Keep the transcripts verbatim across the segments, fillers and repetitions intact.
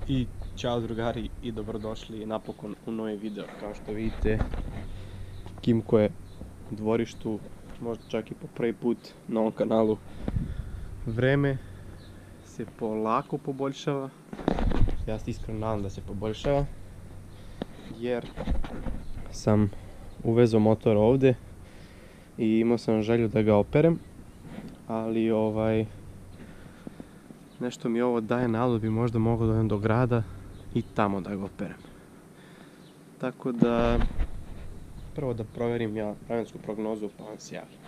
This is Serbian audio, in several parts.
I ćao drugari i dobrodošli napokon u novi video. Kao što vidite, Kimko je u dvorištu, možda čak i po prvi put na ovom kanalu. Vreme se polako poboljšava, ja se iskreno nadam da se poboljšava, jer sam uvezao motor ovde i imao sam želju da ga operem, ali ovaj nešto mi ovo daje nadu da bi možda mogao da odem do grada i tamo da ga operem. Tako da prvo da proverim ja vremensku prognozu pa vam se javim.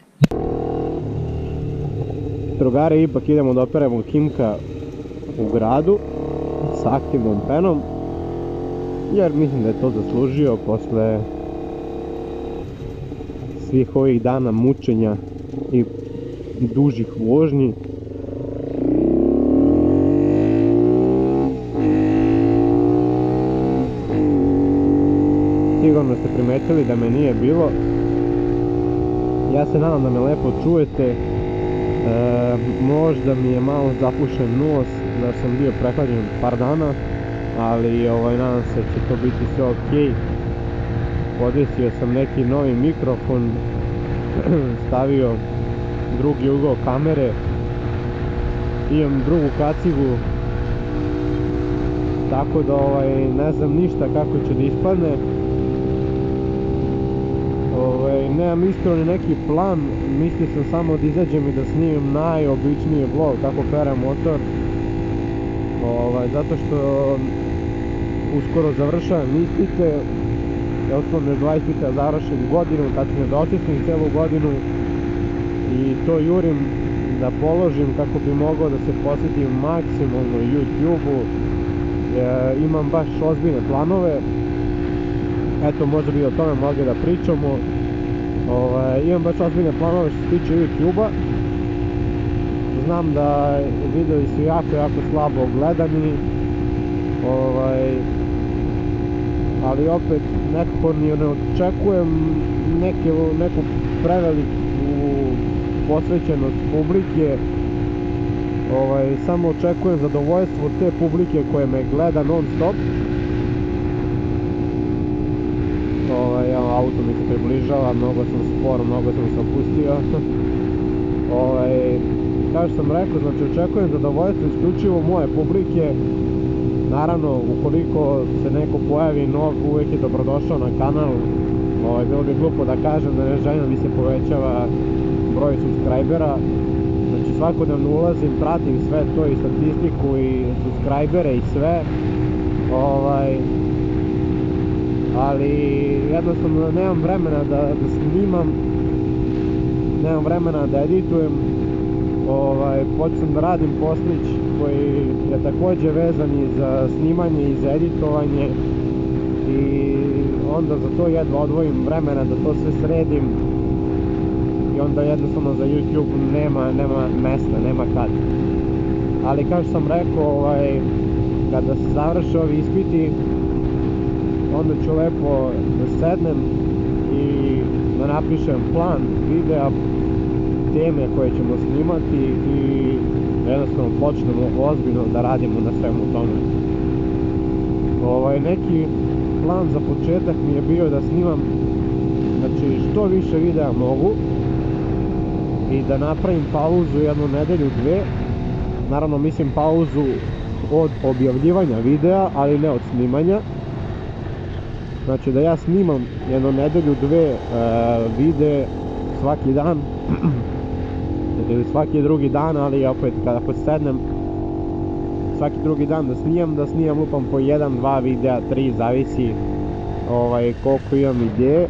Drugari, ipak idemo da operemo Kimka u gradu sa aktivnom penom, jer mislim da je to zaslužio posle svih ovih dana mučenja i dužih vožnji. Sigurno ste primetili da me nije bilo. Ja se nadam da me lepo čujete. E, možda mi je malo zapušen nos, da sam bio prehlađen par dana, ali ovaj, nadam se da će to biti sve ok. Podesio sam neki novi mikrofon, stavio drugi ugao kamere, imam drugu kacigu, tako da ovaj, ne znam ništa kako će da ispadne. Ovaj, nemam iskreno neki plan, mislio sam samo da izađem i da snimim najobičniji vlog kako perem motor, ovaj, zato što uskoro završavam ispite, osnovne dva ispita završim godinu, tačnije da očistim celu godinu i to jurim da položim kako bi mogao da se posvetim maksimalno YouTube-u. E, imam baš ozbiljne planove. Eto, možda bi o tome mogli da pričamo. Ovaj, imam baš ozbiljne planove što se tiče YouTube-a. Znam da videi su jako, jako slabo gledani. Ovaj, ali opet nekako ni ne očekujem neke, neku preveliku posvećenost publike. Ovaj, samo očekujem zadovoljstvo te publike koje me gleda non stop. Ovaj, auto mi se približava, mnogo sam sporo, mnogo sam se opustio. Ovaj, kao što sam rekao, znači očekujem zadovoljstvo isključivo moje publike. Naravno, ukoliko se neko pojavi nov, uvijek je dobrodošao na kanal. Ovaj, bilo bi glupo da kažem da ne želim da mi se povećava broj subscribera. Znači svakodnevno ulazim, pratim sve to i statistiku i subscribere i sve. Ovaj, ali jednostavno nemam vremena da, da snimam, nemam vremena da editujem. Ovaj, počnem da radim poslić koji je također vezan i za snimanje i za editovanje i onda za to jedva odvojim vremena da to sve sredim i onda jednostavno za YouTube nema, nema mesta, nema kad. Ali kao što sam rekao, ovaj, kada se završe ovi ispiti, onda ću lepo da sednem i da napišem plan videa, teme koje ćemo snimati i jednostavno počnemo ozbiljno da radimo na svemu tome. Ovaj, neki plan za početak mi je bio da snimam, znači, što više videa mogu i da napravim pauzu jednu nedelju, dve. Naravno mislim pauzu od objavljivanja videa, ali ne od snimanja. Znači da ja snimam jednu nedelju, dve e, videe svaki dan ili svaki drugi dan, ali opet kada sednem svaki drugi dan da snimam, da snimam lupam po jedan, dva videa, tri, zavisi ovaj, koliko imam ideje.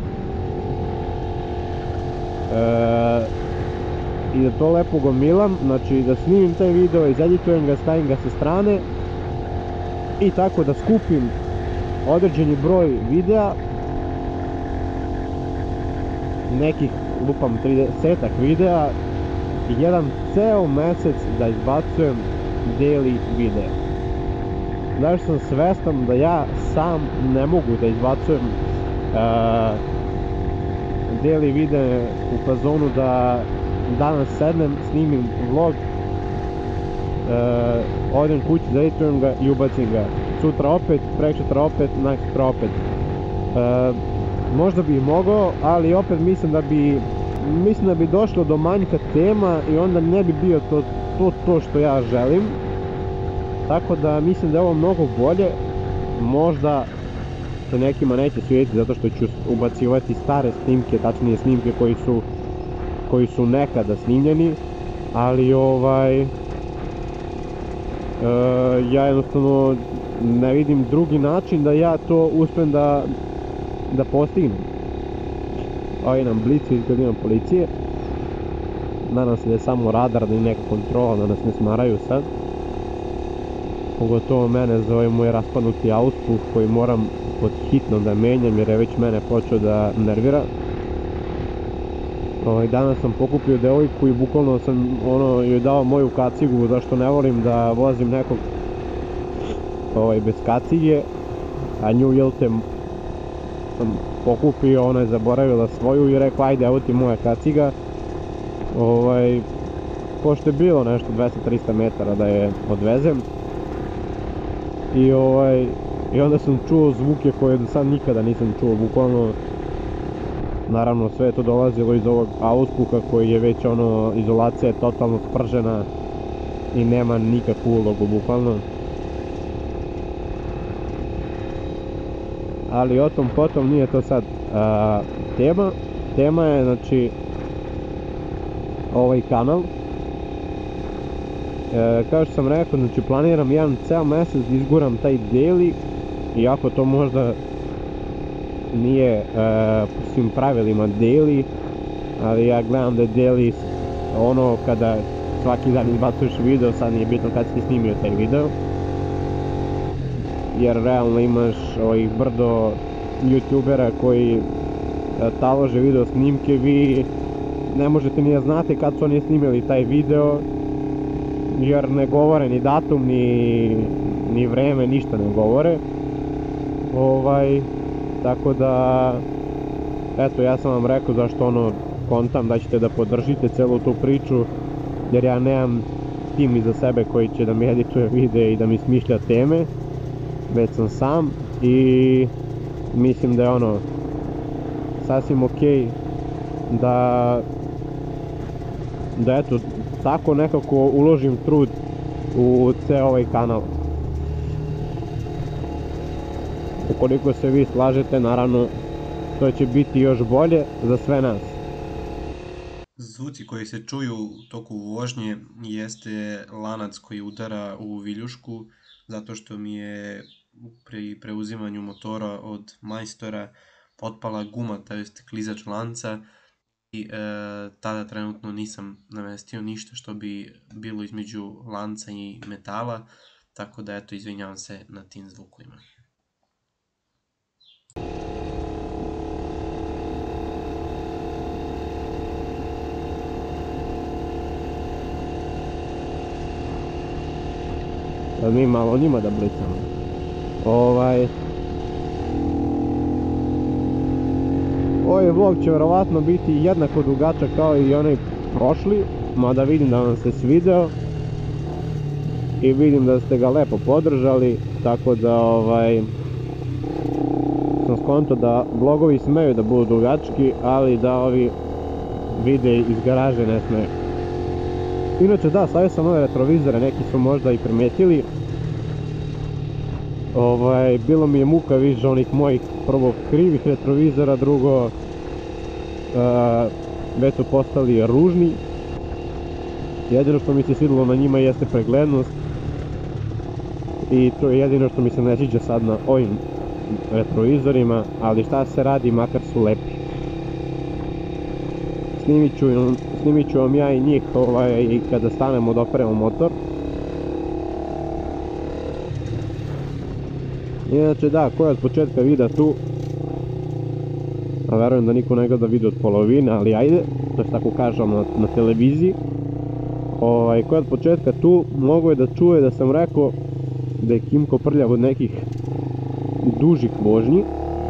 E, i da to lepo gomilam, znači da snimim taj video, izeditujem ga, stavim ga sa strane i tako da skupim određeni broj videa, nekih lupam tridesetak videa i jedan ceo mesec da izbacujem daily videa. Znači sam svestan da ja sam ne mogu da izbacujem uh, daily video u fazonu da danas sednem, snimim vlog odem kući, zaeditujem ga i ubacim ga. Sutra opet, preksutra opet, naksutra opet. Možda bi mogao, ali opet mislim da bi mislim da bi došlo do manjka tema i onda ne bi bio to to, to što ja želim. Tako da mislim da je ovo mnogo bolje. Možda se nekima neće svidjeti zato što ću ubacivati stare snimke, tačnije snimke koji su koji su nekada snimljeni, ali ovaj e, ja jednostavno ne vidim drugi način da ja to uspem da da postignem. Ovaj nam blicu izgledima policije. Nadam se da je samo radar, da je neka kontrola, da nas ne smaraju sad. Pogotovo mene za ovaj moj raspadnuti auspuh koji moram pod hitno da menjam jer je već mene počeo da nervira. Ovaj, danas sam pokupio devojku i bukvalno sam ono, joj dao moju kacigu zašto ne volim da vozim nekog ovaj, bez kacige, a nju jel te sam pokupio, ona je zaboravila svoju i rekla ajde evo ti moja kaciga. Ovaj, pošto je bilo nešto dvesta do trista metara da je odvezem. I ovaj, i onda sam čuo zvuke koje do sad nikada nisam čuo, bukvalno. Naravno sve je to dolazilo iz ovog auspuha koji je već ono, izolacija je totalno spržena i nema nikakvu ulogu bukvalno. Ali o tom potom nije to sad a, tema. Tema je znači ovaj kanal. E, kao što sam rekao, znači planiram jedan ceo mesec da izguram taj daily, iako to možda nije e, po svim pravilima daily, ali ja gledam da je daily ono kada svaki dan izbacuješ video, sad nije bitno kad si snimio taj video, jer realno imaš ovih brdo youtubera koji talože video snimke, vi ne možete ni da znate kad su oni snimili taj video, jer ne govore ni datum, ni, ni vreme, ništa ne govore. Ovaj, tako da, eto, ja sam vam rekao zašto ono, kontam da ćete da podržite celu tu priču, jer ja nemam tim iza sebe koji će da mi edituje videe i da mi smišlja teme, već sam sam i mislim da je ono, sasvim okej da, da eto, tako nekako uložim trud u ceo ovaj kanal. Ukoliko se vi slažete, naravno, to će biti još bolje za sve nas. Zvuci koji se čuju u toku vožnje jeste lanac koji udara u viljušku, zato što mi je pri preuzimanju motora od majstora otpala guma, to jest klizač lanca, i e, tada trenutno nisam namestio ništa što bi bilo između lanca i metala, tako da eto, izvinjavam se na tim zvukovima. Sad mi malo njima da blicamo. Ovaj... Ovaj vlog će verovatno biti jednako dugačak kao i onaj prošli, mada vidim da vam se svideo i vidim da ste ga lepo podržali, tako da ovaj sam skonto da vlogovi smeju da budu dugački, ali da ovi videi iz garaže ne smeju. Inače da, stavio sam ove retrovizore, neki su možda i primetili. Ovaj, bilo mi je muka više onih mojih prvo krivih retrovizora, drugo uh, već su postali ružni. Jedino što mi se svidilo na njima jeste preglednost i to je jedino što mi se ne sviđa sad na ovim retrovizorima, ali šta se radi, makar su lepi. Snimit ću, snimit ću vam ja i njih ovaj, i kada stanemo da operemo motor. Inače da, ko je od početka videa tu, a verujem da niko ne gleda video od polovine, ali ajde, to je tako kažem na, na televiziji. Ovaj, ko je od početka tu, mogo je da čuje da sam rekao da je Kimko prljav od nekih dužih vožnji.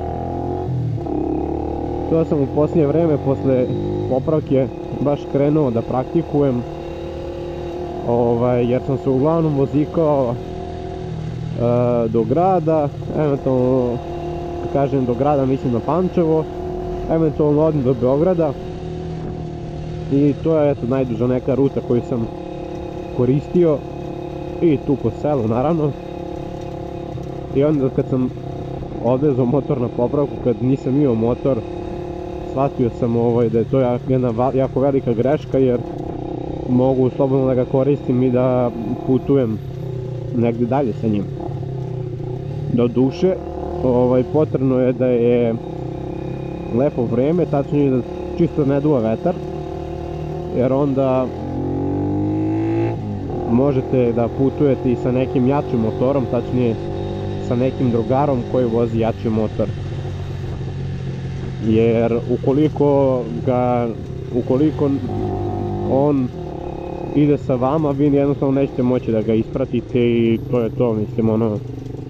To sam u posljednje vreme, posle popravke, baš krenuo da praktikujem. ovaj, jer sam se uglavnom vozikao e, do grada, eventualno, kažem do grada, mislim na Pančevo, eventualno odem do Beograda, i to je eto najduža neka ruta koju sam koristio, i tu po selu naravno. I onda kad sam odvezao motor na popravku, kad nisam imao motor, shvatio sam ovaj, da je to jedna jako velika greška, jer mogu slobodno da ga koristim i da putujem negde dalje sa njim. Do duše, ovaj, potrebno je da je lepo vreme, tačnije da čisto ne duva vetar, jer onda možete da putujete i sa nekim jačim motorom, tačnije sa nekim drugarom koji vozi jači motor. Jer ukoliko ga, ukoliko on ide sa vama, vi jednostavno nećete moći da ga ispratite i to je to, mislim, ono,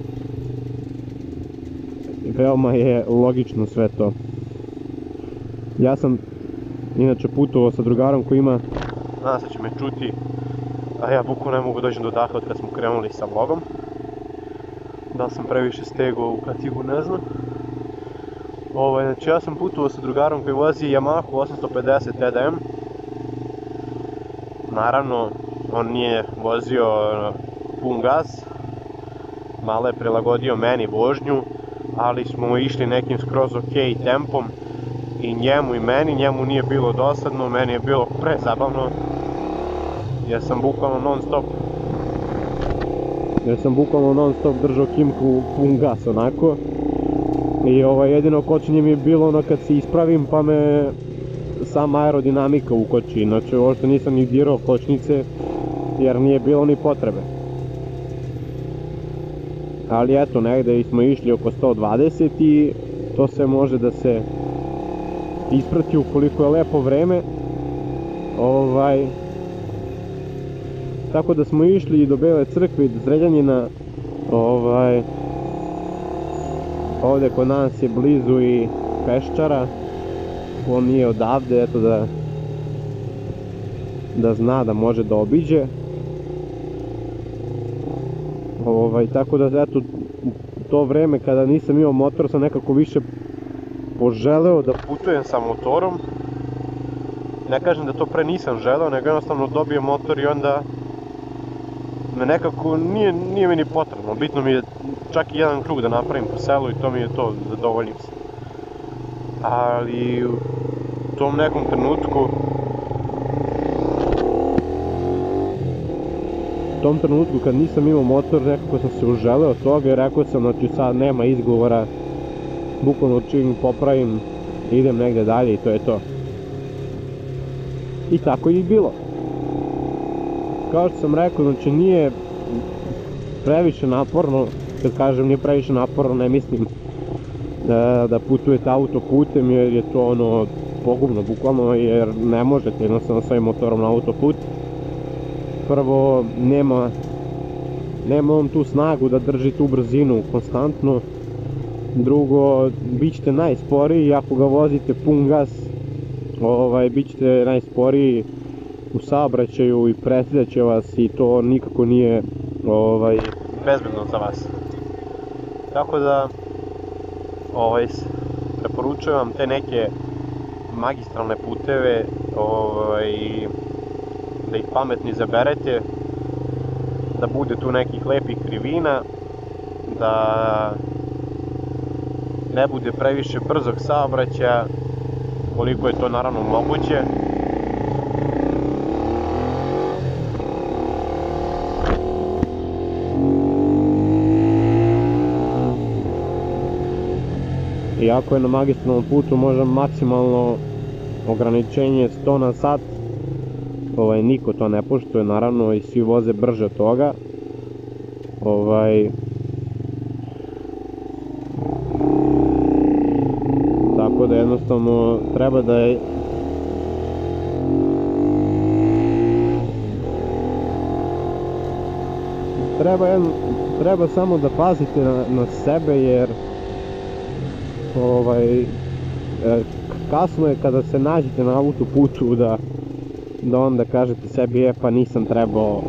veoma je logično sve to. Ja sam inače putovao sa drugarom koji ima, nadam se će me čuti, a ja bukvalno ne mogu doći do daha od kad smo krenuli sa vlogom. Da sam previše stegao u kacigu, ne znam. Ovaj, znači ja sam putovao sa drugarom koji vozi Yamaha osamsto pedeset T D M. Naravno, on nije vozio pun gas, malo je prilagodio meni vožnju, ali smo išli nekim skroz ok tempom i njemu i meni, njemu nije bilo dosadno, meni je bilo prezabavno, jer sam bukvalno non stop jer sam bukvalno non stop držao kimku pun gas onako. I ovaj, jedino kočenje mi je bilo ono kad se ispravim pa me sama aerodinamika ukoči, znači uopšte nisam ni dirao kočnice jer nije bilo ni potrebe. Ali eto, negde smo išli oko sto dvadeset i to sve može da se isprati ukoliko je lepo vreme. Ovaj, tako da smo išli do Bele crkve i do Zrenjanina. Ovaj, ovde kod nas je blizu i Peščara, on nije odavde, eto da da zna da može da obiđe. Ovaj, tako da eto, to vreme kada nisam imao motor sam nekako više poželeo da putujem sa motorom. Ne kažem da to pre nisam želeo, nego jednostavno dobio motor i onda me nekako nije, nije mi ni potrebno. Bitno mi je čak i jedan krug da napravim po selu i to mi je to, zadovoljim se. Ali u tom nekom trenutku u tom trenutku kad nisam imao motor, nekako sam se uželeo toga i rekao sam, znači sad nema izgovora, bukvalno čim popravim idem negde dalje i to je to. I tako je i bilo. Kao što sam rekao, znači nije previše naporno, kad kažem nije previše naporno, ne mislim da, da putujete autoputem, jer je to ono pogubno bukvalno, jer ne možete jednostavno svojim motorom na autoput. Prvo, nema, nema on tu snagu da drži tu brzinu konstantno. Drugo, bit ćete najsporiji, ako ga vozite pun gas, ovaj, bit ćete najsporiji u saobraćaju i presredat će vas i to nikako nije ovaj, bezbedno za vas. Tako da ovaj, preporučujem vam te neke magistralne puteve, ovaj, da ih pametno izaberete, da bude tu nekih lepih krivina, da ne bude previše brzog saobraćaja, koliko je to naravno moguće. Iako je na magistralnom putu možda maksimalno ograničenje sto na sat, ovaj, niko to ne poštuje naravno i svi voze brže od toga. Ovaj, tako da jednostavno treba da je treba, jedno, treba samo da pazite na, na sebe, jer ovaj, kasno je kada se nađete na autoputu da da onda kažete sebi, e pa nisam trebao.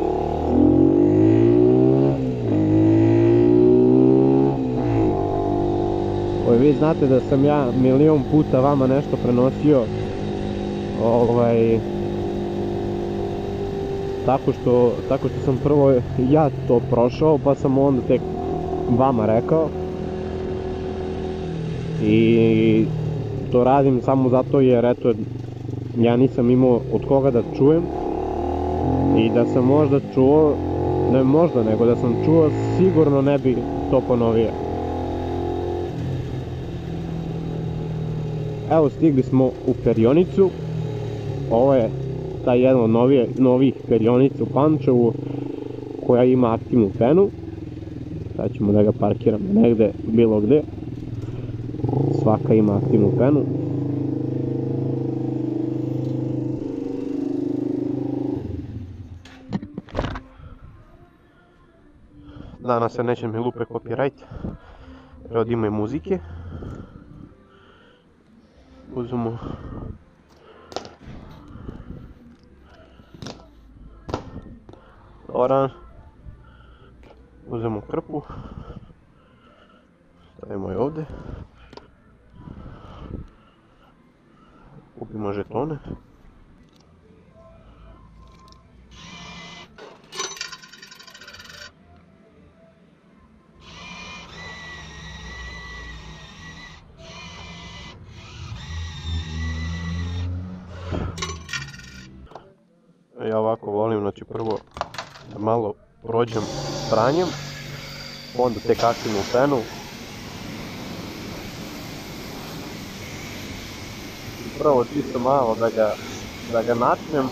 Oj, vi znate da sam ja milion puta vama nešto prenosio, ovaj, tako što, tako što sam prvo ja to prošao, pa sam onda tek vama rekao. I to radim samo zato jer, eto, ja nisam imao od koga da čujem. I da sam možda čuo, ne možda, nego da sam čuo, sigurno ne bi to ponovio. Evo, stigli smo u perionicu. Ovo je ta jedna od novije, novih perionica u Pančevu koja ima aktivnu penu. Sad ćemo da ga parkiramo negde, bilo gde. Svaka ima aktivnu penu. Danas se neće mi lupe copyright, jer ovdje ima i muzike. Uzmemo oran, uzmemo krpu, stavimo je ovdje, kupimo žetone. Ja ovako volim, znači prvo da malo prođem pranjem, onda tek aktivnu penu. Prvo čisto malo da ga, da ga načnem.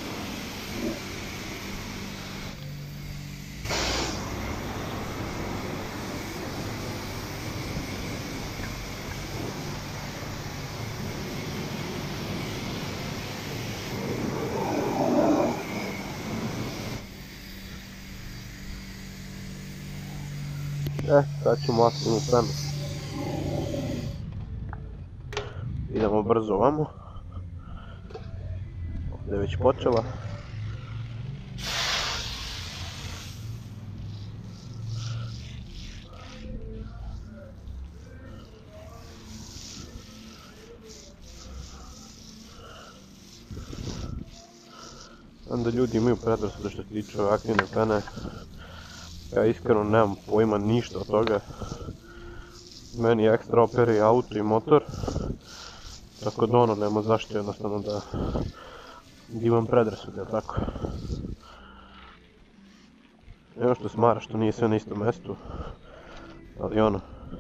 E, sad ćemo aktivnu penu. Idemo brzo ovamo. Ovdje je već počela. Onda ljudi imaju predrasude što se tiče aktivne pene. Ja iskreno nemam pojma ništa od toga. Meni ekstra operi auto i motor. Tako da ono, nema zašto jednostavno da imam predrasude, tako. Evo što smara, što nije sve na istom mjestu. Ali ono,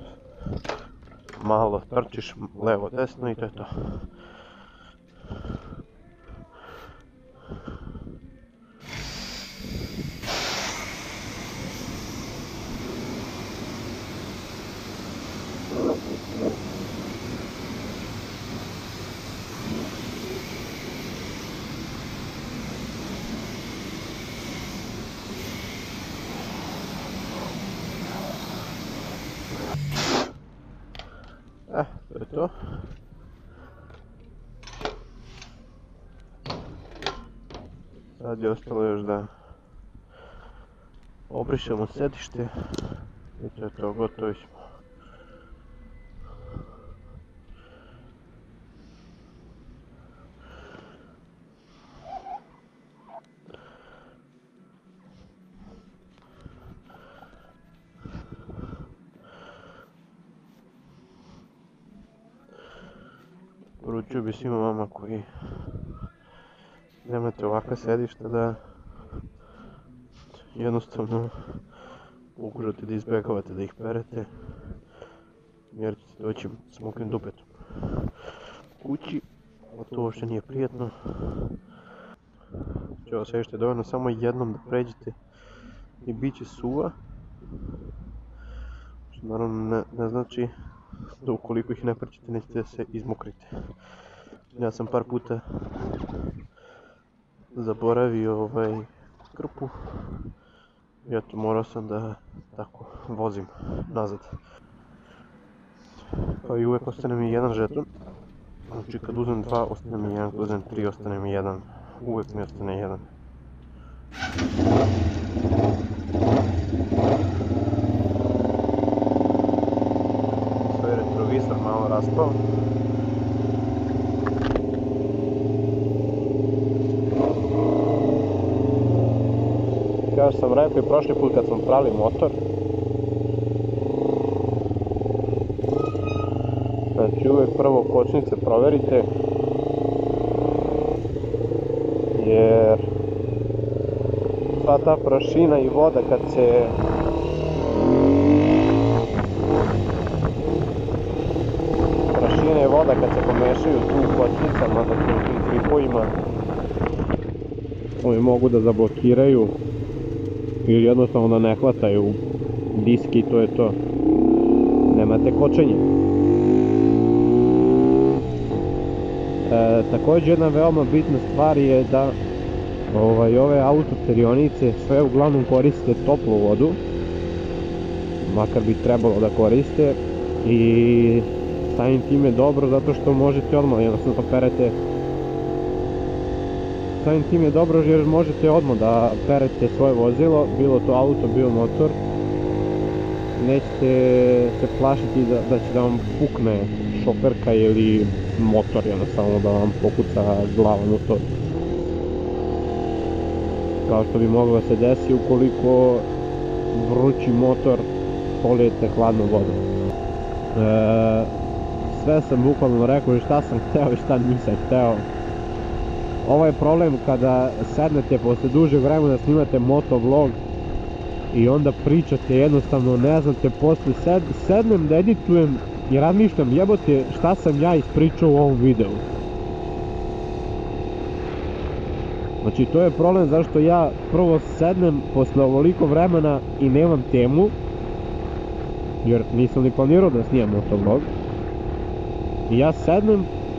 malo trčiš levo desno i to je to. Eh, to je to. Sad je ostalo još da obrišemo sedište i to je to, gotovi smo. Poručio bi svima vama koji nemate ovakva sedišta da jednostavno pokušate da izbjegavate da ih perete, jer ćete doći s mokrim dupetom kući, a to uopšte nije prijetno. Znači ovo sedište je dovoljno samo jednom da pređete i bit će suva, što naravno ne, ne znači da ukoliko ih ne pređete nećete da se izmokrite. Ja sam par puta zaboravio ovaj krpu i eto morao sam da tako vozim nazad. Kao i uvijek ostane mi jedan žeton, znači kad uzmem dva ostane mi jedan, kad uzmem tri ostane mi jedan. uvijek mi ostane jedan. Svoj retrovisor malo raspao. Kao što sam rekao i prošli put kad smo prali motor, znači uvijek prvo kočnice proverite, jer sva ta prašina i voda kad se prašina i voda kad se pomešaju tu u kočnicama, dakle u tim tripovima, oni mogu da zablokiraju ili jednostavno da ne hvataju diski i to je to. Nemate kočenje. E, također jedna veoma bitna stvar je da ovaj, ove autoperionice sve uglavnom koriste toplu vodu, makar bi trebalo da koriste, i samim tim je dobro zato što možete odmah jednostavno perete samim tim je dobro jer možete odmah da perete svoje vozilo, bilo to auto, bilo motor. Nećete se plašiti da, da će da vam pukne šoferka ili motor, jednostavno da vam pokuca glavom u to. Kao što bi moglo da se desi ukoliko vrući motor polijete hladnom vodom. E, sve sam bukvalno rekao i šta sam hteo i šta nisam hteo. Ovo je problem kada sednete posle dužeg vremena snimate motovlog i onda pričate, jednostavno ne znate, posle sed, sednem da editujem i razmišljam, jebote, šta sam ja ispričao u ovom videu. Znači to je problem zašto ja prvo sednem posle ovoliko vremena i nemam temu, jer nisam ni planirao da snimam motovlog. I ja sednem,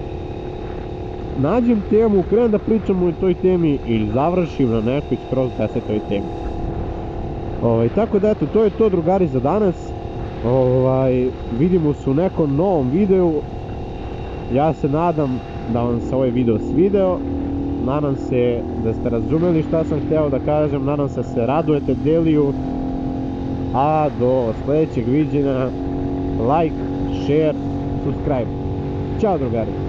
nađem temu, krenem da pričam o toj temi ili završim na nekoj skroz desetoj temi. Ovaj, tako da eto, to je to, drugari, za danas. Ovaj, vidimo se u nekom novom videu. Ja se nadam da vam se ovaj video svideo. Nadam se da ste razumeli šta sam hteo da kažem. Nadam se da se radujete Deliju. A do sljedećeg viđenja, like, share, subscribe. Ćao, drugari.